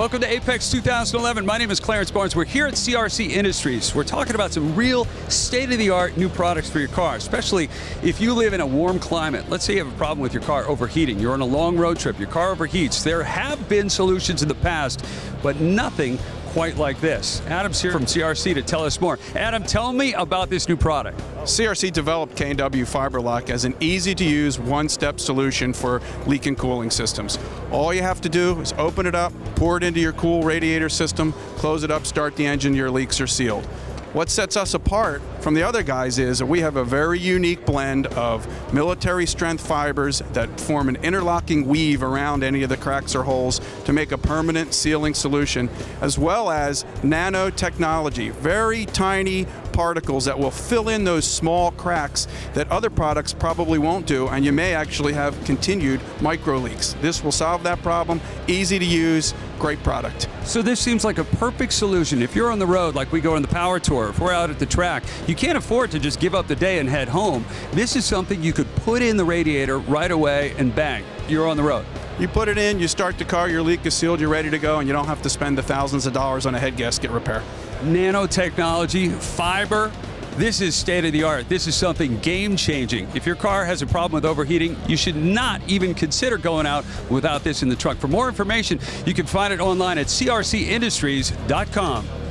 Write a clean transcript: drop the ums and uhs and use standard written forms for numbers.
Welcome to AAPEX 2011. My name is Clarence Barnes. We're here at CRC Industries. We're talking about some real state-of-the-art new products for your car, especially if you live in a warm climate. Let's say you have a problem with your car overheating. You're on a long road trip. Your car overheats. There have been solutions in the past, but nothing quite like this. Adam's here from CRC to tell us more. Adam, tell me about this new product. CRC developed K&W Fiberlock as an easy-to-use, one-step solution for leak and cooling systems. All you have to do is open it up, pour it into your cool radiator system, close it up, start the engine, your leaks are sealed. What sets us apart from the other guys is that we have a very unique blend of military-strength fibers that form an interlocking weave around any of the cracks or holes to make a permanent sealing solution, as well as nanotechnology, very tiny particles that will fill in those small cracks that other products probably won't do, and you may actually have continued micro leaks. This will solve that problem, easy to use, great product. So this seems like a perfect solution. If you're on the road, like we go on the power tour, if we're out at the track, you can't afford to just give up the day and head home. This is something you could put in the radiator right away and bang, you're on the road. You put it in, you start the car, your leak is sealed, you're ready to go, and you don't have to spend the thousands of dollars on a head gasket repair. Nanotechnology, fiber, this is state-of-the-art. This is something game-changing. If your car has a problem with overheating, you should not even consider going out without this in the trunk. For more information, you can find it online at crcindustries.com.